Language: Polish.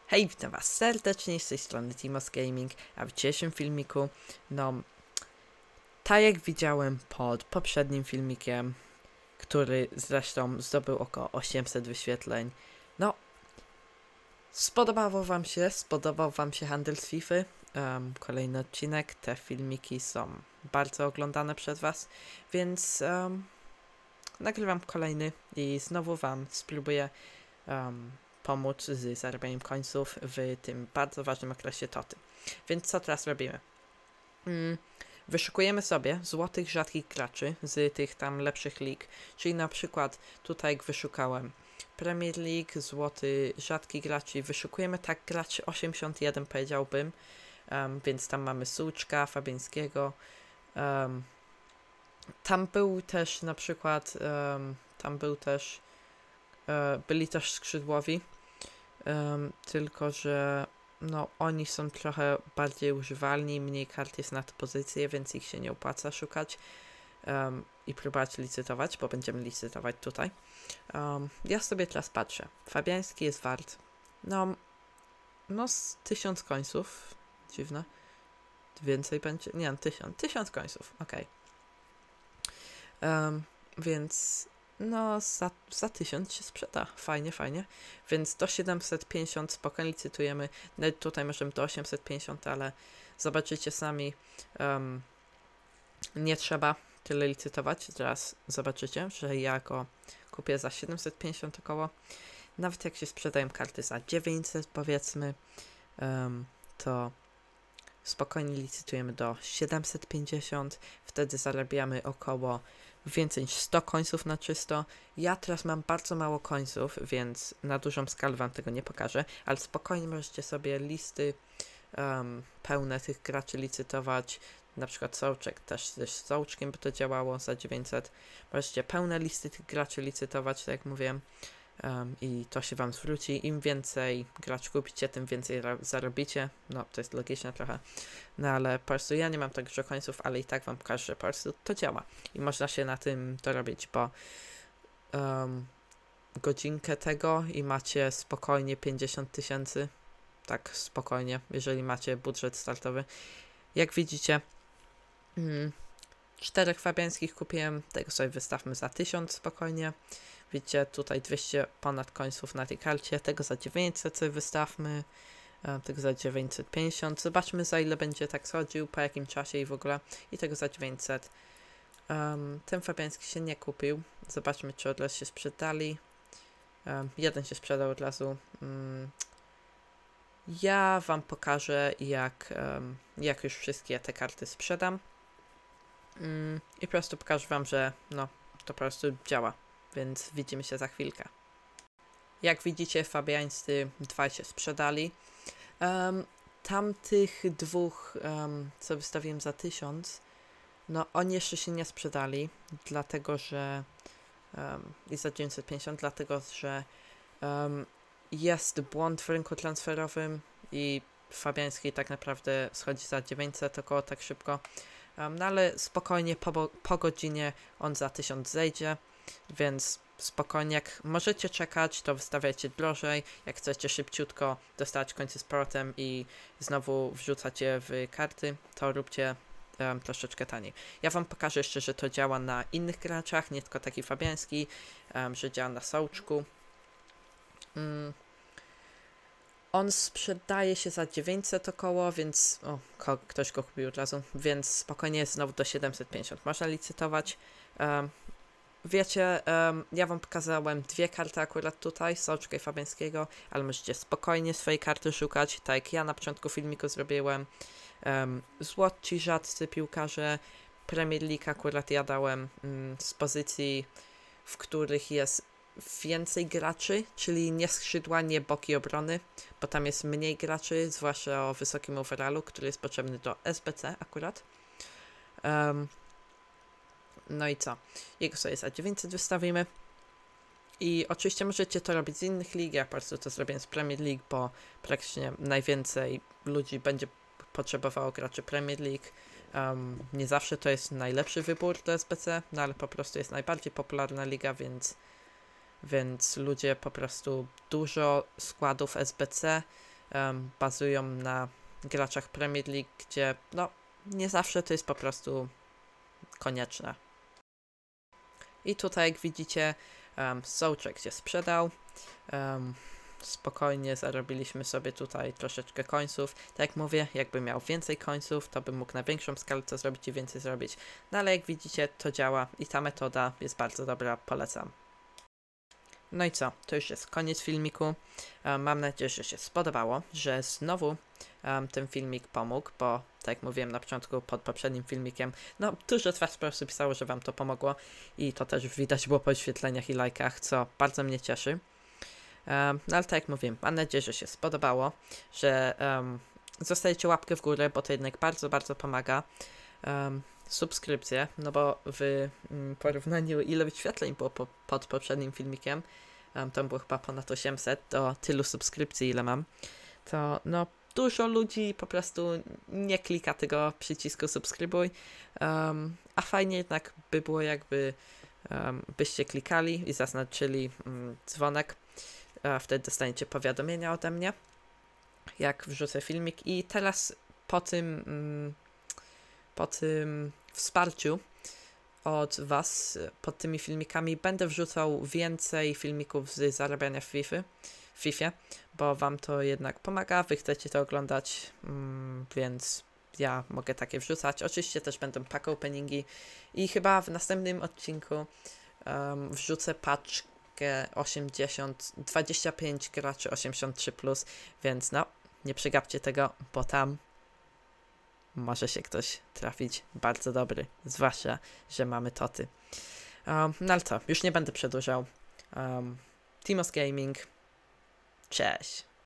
Hej, witam was serdecznie z tej strony Timos Gaming, a w dzisiejszym filmiku, tak jak widziałem pod poprzednim filmikiem, który zresztą zdobył około 800 wyświetleń, spodobał wam się handel z FIFA, kolejny odcinek, te filmiki są bardzo oglądane przez was, więc nagrywam kolejny i znowu wam spróbuję pomóc z zarabianiem końców w tym bardzo ważnym okresie TOTY. Więc co teraz robimy? Wyszukujemy sobie złotych, rzadkich graczy z tych tam lepszych lig, czyli na przykład tutaj jak wyszukałem Premier League, złoty, rzadki graczy, wyszukujemy tak graczy 81 powiedziałbym, więc tam mamy Suczka, Fabiańskiego, tam był też na przykład, byli też skrzydłowi, tylko że oni są trochę bardziej używalni, mniej kart jest na tę pozycję, więc ich się nie opłaca szukać i próbować licytować, bo będziemy licytować tutaj. Ja sobie teraz patrzę. Fabiański jest wart z 1000 końców. Dziwne. Więcej będzie? Nie, 1000 końców, okej. Więc za 1000 się sprzeda. Fajnie. Więc do 750 spokojnie licytujemy. Nawet tutaj możemy do 850, ale zobaczycie sami. Nie trzeba tyle licytować. Teraz zobaczycie, że ja go kupię za 750 około. Nawet jak się sprzedają karty za 900 powiedzmy, to spokojnie licytujemy do 750. Wtedy zarabiamy około więcej niż 100 końców na czysto. Ja teraz mam bardzo mało końców, więc na dużą skalę wam tego nie pokażę, ale spokojnie możecie sobie listy pełne tych graczy licytować. Na przykład Sołczek, też z Sołczkiem by to działało za 900. Możecie pełne listy tych graczy licytować, tak jak mówiłem. I to się wam zwróci. Im więcej graczy kupicie, tym więcej zarobicie. To jest logiczne trochę. Ale po prostu ja nie mam tak dużo końców, ale i tak wam pokażę, że po prostu to działa. I można się na tym dorobić, bo godzinkę tego i macie spokojnie 50 000. Tak spokojnie, jeżeli macie budżet startowy. Jak widzicie, 4 fabiańskich kupiłem, tego sobie wystawmy za 1000 spokojnie. Widzicie, tutaj 200 ponad końców na tej karcie, tego za 900 sobie wystawmy, tego za 950, zobaczmy za ile będzie tak schodził, po jakim czasie i w ogóle, i tego za 900. Ten fabiański się nie kupił, zobaczmy czy od razu się sprzedali, jeden się sprzedał od razu. Ja wam pokażę jak już wszystkie te karty sprzedam i po prostu pokażę wam, że to po prostu działa. Więc widzimy się za chwilkę. Jak widzicie, fabiańscy 2 się sprzedali. Tamtych dwóch, co wystawiłem za 1000, oni jeszcze się nie sprzedali, dlatego że i za 950, dlatego że jest błąd w rynku transferowym i fabiański tak naprawdę schodzi za 900 około tak szybko. Ale spokojnie po godzinie on za 1000 zejdzie. Więc spokojnie, jak możecie czekać, to wystawiajcie drożej. Jak chcecie szybciutko dostać końce z powrotem i znowu wrzucać je w karty, to róbcie troszeczkę taniej. Ja wam pokażę jeszcze, że to działa na innych graczach, nie tylko taki fabiański, że działa na Sołczku. On sprzedaje się za 900 około, więc ktoś go kupił od razu, więc spokojnie znowu do 750 można licytować. Wiecie, ja wam pokazałem 2 karty akurat tutaj, Sołczka i Fabiańskiego, ale możecie spokojnie swojej karty szukać, tak jak ja na początku filmiku zrobiłem. Złoci, rzadcy piłkarze, Premier League akurat ja dałem z pozycji, w których jest więcej graczy, czyli nie skrzydła, nie boki obrony, bo tam jest mniej graczy, zwłaszcza o wysokim overallu, który jest potrzebny do SBC akurat. No i co? Jego sobie za 900 wystawimy. I oczywiście możecie to robić z innych lig, ja po prostu to zrobię z Premier League, bo praktycznie najwięcej ludzi będzie potrzebowało graczy Premier League. Nie zawsze to jest najlepszy wybór do SBC, ale po prostu jest najbardziej popularna liga, więc ludzie po prostu dużo składów SBC bazują na graczach Premier League, gdzie no nie zawsze to jest po prostu konieczne. I tutaj jak widzicie Souček się sprzedał. Spokojnie zarobiliśmy sobie tutaj troszeczkę końców. Tak jak mówię, jakby miał więcej końców, to bym mógł na większą skalę to zrobić i więcej zrobić. No ale jak widzicie, to działa i ta metoda jest bardzo dobra, polecam. No i co? To już jest koniec filmiku. Mam nadzieję, że się spodobało, że znowu ten filmik pomógł, bo tak jak mówiłem na początku pod poprzednim filmikiem, no dużo z was po prostu pisało, że wam to pomogło i to też widać było po wyświetleniach i lajkach, co bardzo mnie cieszy. No ale tak jak mówiłem, mam nadzieję, że się spodobało, że zostawicie łapkę w górę, bo to jednak bardzo, bardzo pomaga. Subskrypcje, no bo w porównaniu ile wyświetleń było pod poprzednim filmikiem, to było chyba ponad 800, do tylu subskrypcji ile mam, to no dużo ludzi po prostu nie klika tego przycisku subskrybuj, a fajnie jednak by było jakby byście klikali i zaznaczyli dzwonek, wtedy dostaniecie powiadomienia ode mnie, jak wrzucę filmik i teraz po tym wsparciu od was pod tymi filmikami będę wrzucał więcej filmików z zarabiania w FIFA, bo wam to jednak pomaga, wy chcecie to oglądać, więc ja mogę takie wrzucać. Oczywiście też będą pack openingi i chyba w następnym odcinku wrzucę paczkę 25 graczy 83+, więc no, nie przegapcie tego, bo tam może się ktoś trafić bardzo dobry, zwłaszcza, że mamy toty. No ale to, już nie będę przedłużał. Timos Gaming, cześć!